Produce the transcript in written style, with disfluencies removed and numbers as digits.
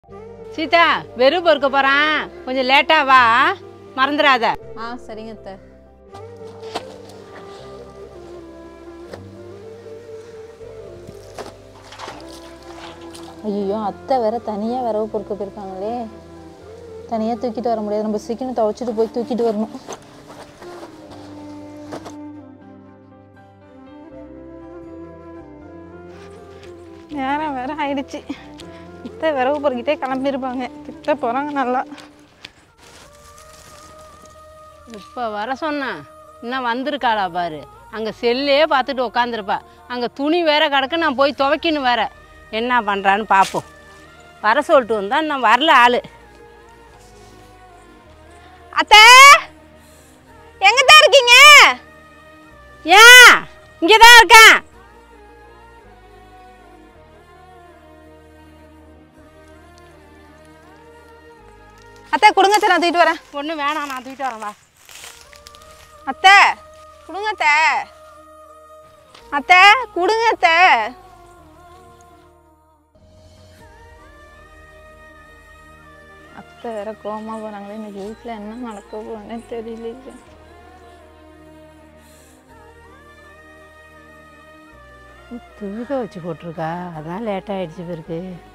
சீதா வெறும் பொறுக்க போறான், கொஞ்சம் லேட்டா வா, மறந்துடாத. சரிங்க அத்தை. ஐயோ, அத்தை வேற தனியாக விரவு பொறுக்க போயிருக்காங்களே. தனியாக தூக்கிட்டு வர முடியாது, நம்ம சீக்கிரம் துவைச்சிட்டு போய் தூக்கிட்டு வரணும். நேரம் வேற ஆயிடுச்சு. அத்தை விரவு பொறுக்கிட்டே கிளம்பியிருப்பாங்க, திட்ட போகிறாங்க நல்லா. இப்போ வர சொன்னா இன்னும் வந்திருக்காளா பாரு. அங்கே செல்லே பார்த்துட்டு உட்காந்துருப்பா. அங்கே துணி வேற கிடக்கு, நான் போய் துவைக்கணும் வேற. என்ன பண்ணுறான்னு பார்ப்போம். வர சொல்லிட்டு வந்தா நான் வரல ஆள். அத்தை எங்கதான் இருக்கீங்க? ஏன் இங்கே தான் இருக்கேன். அத்தை கொடுங்க அத்தை, நான் தூக்கிட்டு வரேன். ஒன்றும் வேணாம், நான் தூக்கிட்டு வரேன் வா. அத்தை கொடுங்க அத்தை. அத்தை கொடுங்க அத்தை. அத்தை வேற கோமா போறாங்களே. இன்னைக்கு வீட்டில் என்ன நடக்க போறேன்னு தெரியல. துணி துவைச்சு போட்டிருக்கா, அதான் லேட்டாகிடுச்சு பிறகு.